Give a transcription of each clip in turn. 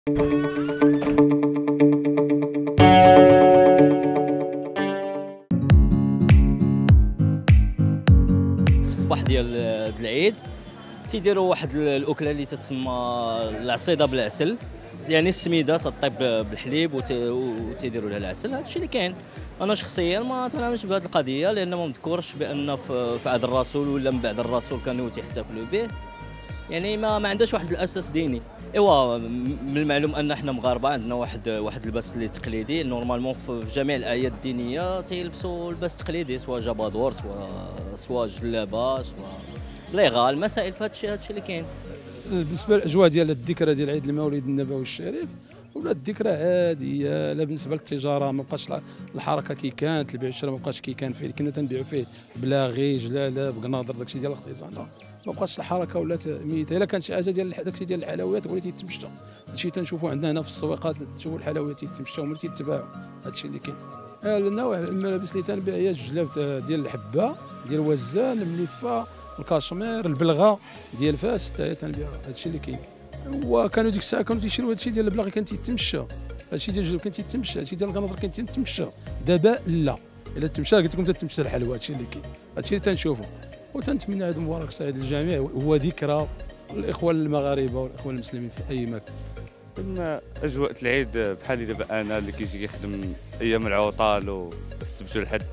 في الصباح ديال العيد تيديروا واحد الاكله اللي تتسمى العصيده بالعسل، يعني السميده تطيب بالحليب وتيديروا لها العسل. هذا الشيء اللي كاين. انا شخصيا ما تنامش بهذه القضيه، لان ما مذكورش بان في عهد الرسول ولا من بعد الرسول كانوا تيحتفلوا به، يعني ما عندهاش واحد الاساس ديني. ايوا من المعلوم ان احنا مغاربه عندنا واحد اللباس اللي تقليدي، نورمالمون في جميع الاعياد الدينيه تيلبسوا لباس تقليدي، سواء جبادور سواء جلابه سواء ليغال مسائل. في هذا الشيء اللي كاين. بالنسبه للاجواء ديال الذكرى ديال عيد المولد النبوي الشريف، ولات الذكرى عاديه. لا بالنسبه للتجاره ما بقاش الحركه كي كانت، البيع والشراء ما بقاش كي كان فيه، كنا تنبيعوا فيه بلاغي جلاله بقناضر داكشي ديال الاختصاص. ما بقاش الحركه، ولات ميته. الا كانت شي حاجه ديال داكشي ديال الحلويات بغيتي تتمشى، هادشي تنشوفوا عندنا هنا في السويقات، تشوفوا الحلويات تيتمشاو ولا تيتباعوا. هادشي اللي كاين. النوع الملابس اللي تنبيع هي الجلاب ديال الحبه ديال وزان الملفه، الكاشمير، البلغه ديال فاس حتى هي تنبيعوا. هادشي اللي كاين. وكانوا ديك الساعه كانوا تيشريو هادشي ديال البلاغي، كان تيتمشى. هادشي ديال الجلاب كان تيتمشى، هادشي ديال القناطر كان تيتمشى. دابا لا، الا تمشى قلت لكم تتمشى الحلوى. هادشي اللي كاين، هادشي اللي تنشوفوا. وتنتمنى عيد مبارك سعيد للجميع، هو ذكرى الاخوان المغاربه والاخوان المسلمين في اي مكان. اما اجواء العيد بحال دابا انا اللي كيجي كيخدم ايام العطل والسبت والحد،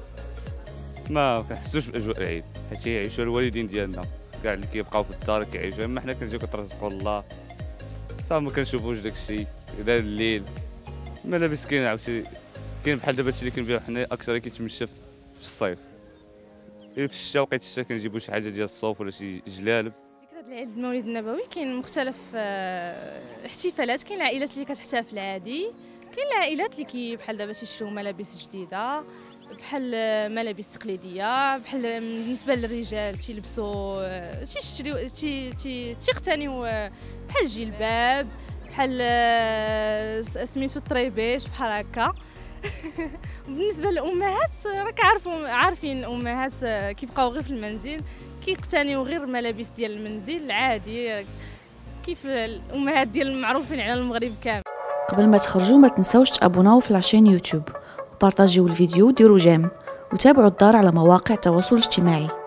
ما كنحسوش باجواء العيد، حيت يعيشوا الوالدين ديالنا كاع اللي كيبقاو في الدار كيعيشوا. اما حنا كنجيو كترزقوا الله صافي، ما كنشوفوش داك الشيء. اذا الليل ملابس كاين عاوتاني، كاين بحال دابا هادشي اللي كنبيعو حنا اكثر كيتمشى في الصيف. في الشتاء وقيت الشتاء كنجيبو شي حاجه ديال الصوف ولا شي جلالب. ذكرى العيد المولد النبوي كاين مختلف احتفالات. كاين العائلات اللي كتحتفل عادي، كاين العائلات اللي بحال دابا تيشريو ملابس جديده، بحال ملابس تقليديه، بحال بالنسبه للرجال تيلبسوا تيشريو تيقتنيو بحال الجلباب، بحال سميتو الطريبيش بحال هكا. بالنسبه للامهات راك عارفين الامهات كيبقاو غير في المنزل، كيقتنيو غير ملابس ديال المنزل العادي كيف الامهات ديال المعروفين على المغرب كامل. قبل ما تخرجوا ما تنسوش تابوناو في لاشين يوتيوب وبارطاجيو الفيديو وديروا جيم، وتابعوا الدار على مواقع التواصل الاجتماعي.